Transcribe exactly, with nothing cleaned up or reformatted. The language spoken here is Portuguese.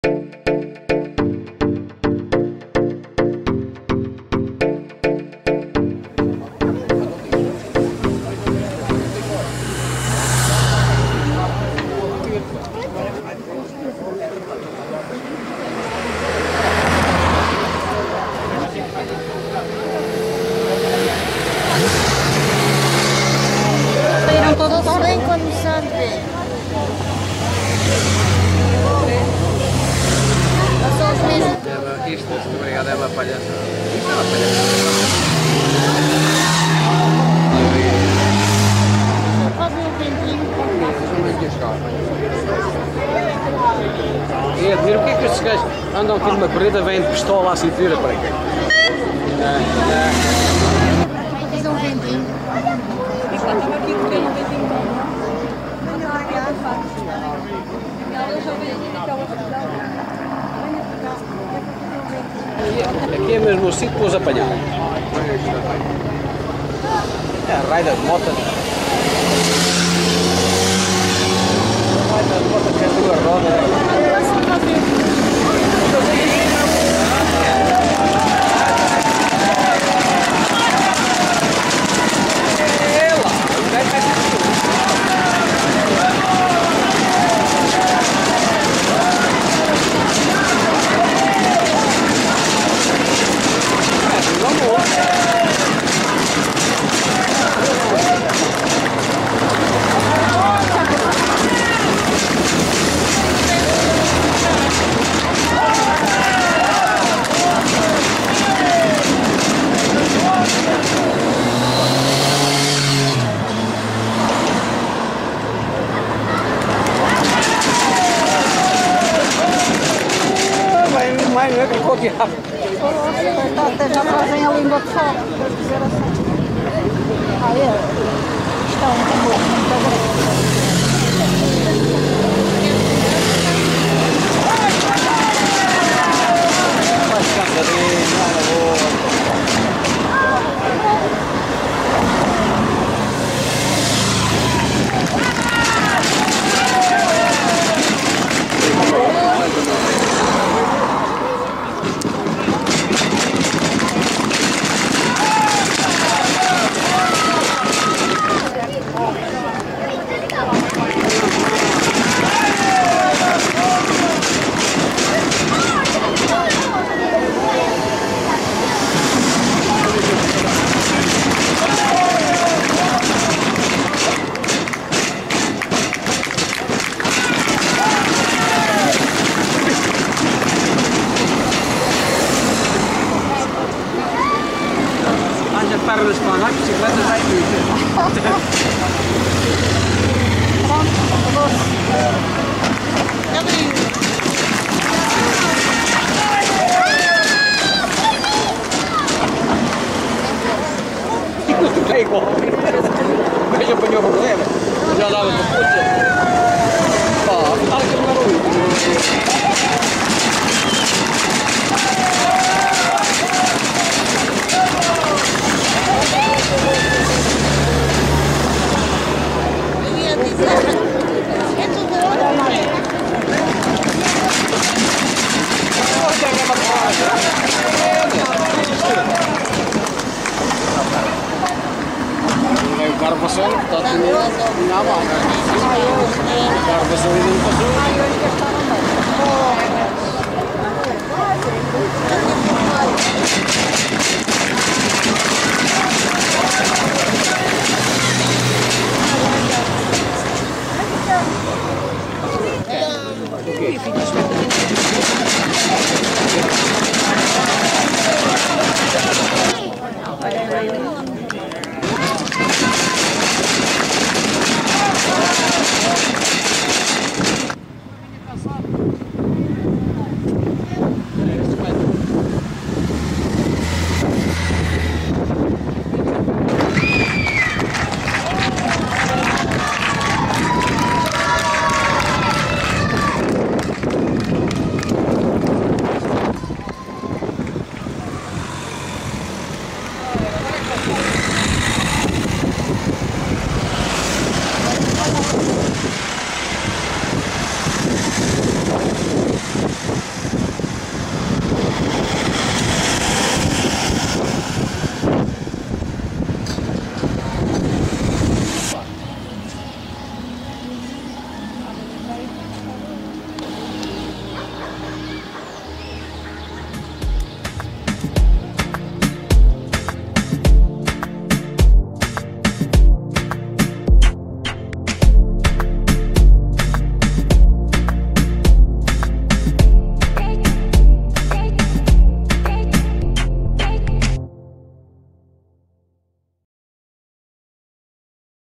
Saíram todos sem condições. Só os mesmos. Isto, obrigado, é uma palhaçada. Isto é uma palhaçada. Fazem um ventinho. E admiro, porque é que estes gajos andam aqui numa corrida, vêm de pistola à cintura para quê? Faz um ventinho. Estava aqui porque eu não venho bem. Aqui é mesmo o sítio para os apanhar. É a raida de moto. A raida de moto que é duas rodas. Mais, não é que ficou aqui rápido. Até já trazem a língua de fora. Ah, é? Está um tambor muito grande. Mais cansadinho, nada boa. Para nos falar, a bicicleta vai muito. É igual. Veja, apanhou o problema. Já dava para puta. Pá, afinal que não era o último. O carro passou, está tudo na vaga. O carro passou e não passou. O quê?